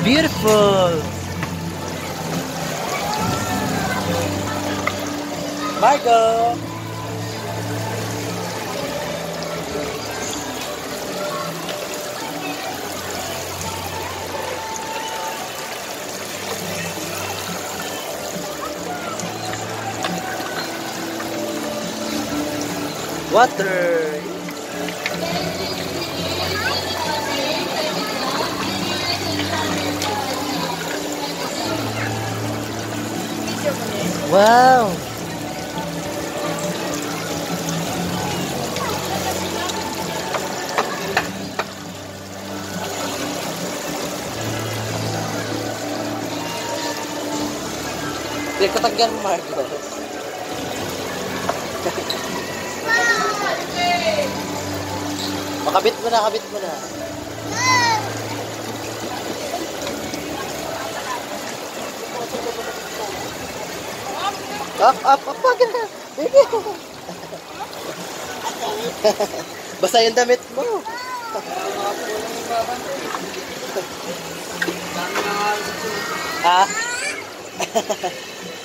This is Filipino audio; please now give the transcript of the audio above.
Beautiful! Marco! Water! Wow! Pinagtatagyan mo, Marco. Makabit mo na, kabit mo na. Up, wag na. Basa yung damit mo. Ha?